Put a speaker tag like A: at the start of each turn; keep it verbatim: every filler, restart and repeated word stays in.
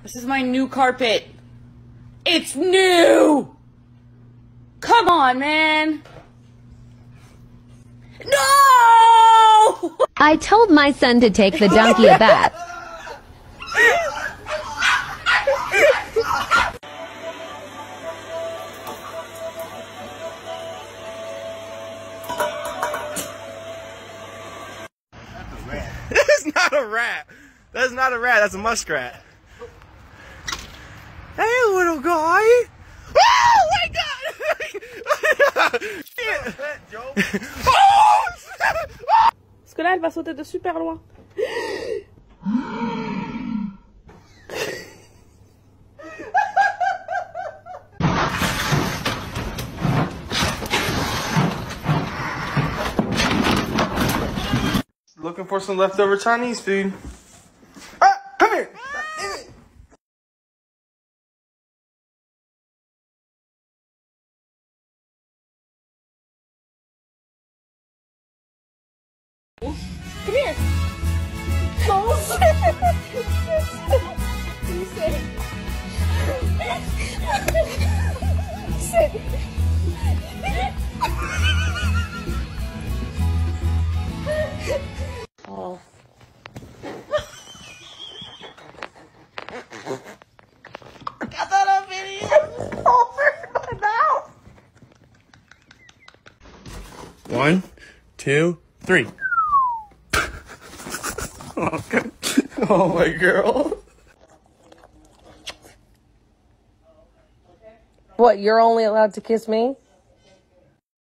A: This is my new carpet. It's new! Come on, man. No!
B: I told my son to take the donkey a bath.
C: That's not a rat. That's not a rat. That's a muskrat. Hey, little guy. Oh my God! Shit. Oh!
A: Parce que là, elle va sauter de super loin.
C: Looking for some leftover Chinese food. Ah, come here.
A: Come here. Oh, shit. You sit. Sit. Oh. Got that on video. Over my mouth.
C: One, two, three. Okay. Oh, my girl.
D: What, you're only allowed to kiss me?